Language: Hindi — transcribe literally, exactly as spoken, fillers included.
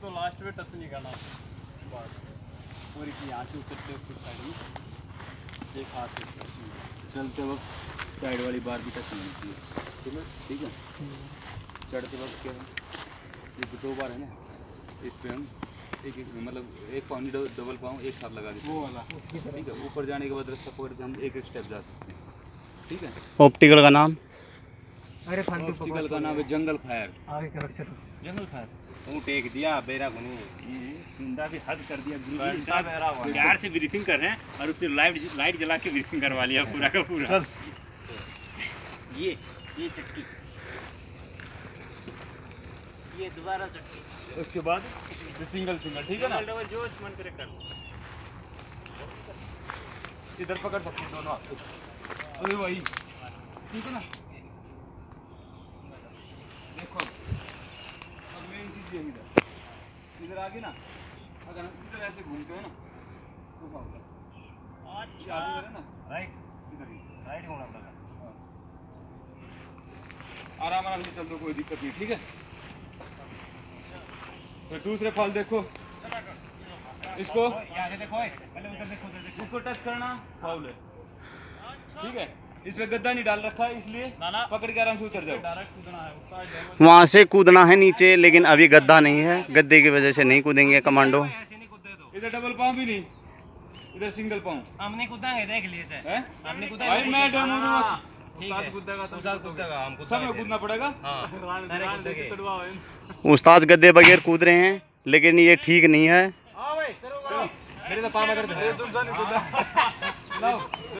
तो लास्ट में टच नहीं करना बस। और एक यहाँ से उतरते वक्त साइड में एक हाथ से चलते वक्त साइड वाली बार भी टच नहीं होती है, ठीक है। चढ़ते वक्त क्या है, ये दो बार है ना, इस पे हम एक एक मतलब एक पानी डबल पाँव एक साथ लगा देते हैं, ठीक है। ऊपर जाने के बाद रास्ता पकड़ के हम एक एक स्टेप जा सकते हैं, ठीक है। ऑप्टिकल का नाम, अरे ऑप्टिकल का नाम है जंगल फायर। आगे कर रख जंगल फायर तू टेक दिया बेरा को नहीं जिंदा भी हद कर दिया गुरु घंटा बेरा हुआ प्यार से ब्रीथिंग कर रहे हैं और उससे लाइट लाइट जला के ब्रीथिंग करवा लिया पूरा का पूरा। ये ये चक्की, ये दोबारा चक्की, उसके बाद सिंगल सिंगल, ठीक है ना। जो मन करे कर इधर पकड़ सकते हैं दोनों हाथ, अरे भाई ठीक है ना। देखो अब मेन चीज ये इधर इधर आगे ना, अगर हम इधर ऐसे घूमते हैं ना तो क्या होगा, अच्छा आगे ना राइट इधर ही राइट होना पड़ेगा। आराम आराम से चल दो, कोई दिक्कत नहीं, ठीक है। फिर दूसरे फल देखो, इसको यहाँ से देखो पहले उधर देखो उधर देखो, इसको टच करना फाउल है, ठीक है। इस पे गद्दा नहीं डाल रखा है इसलिए पकड़ के आराम से उतर जाओ। डायरेक्ट कूदना है, वहाँ से कूदना है नीचे, लेकिन अभी गद्दा नहीं है, गद्दे की वजह से नहीं कूदेंगे कमांडो। ऐसे नहीं कूदे तो इधर डबल पाँव भी नहीं, इधर सिंगल पाँव। हम नहीं कूदेंगे, देख लिए से हैं? हम नहीं भाई मैं डेमो दूंगा, ठीक है उधर कूदेगा, हम सब में कूदना पड़ेगा। उस्ताद गद्दे बगैर कूद रहे हैं, लेकिन ये ठीक नहीं है। मेरे तो पाँव में कर दे।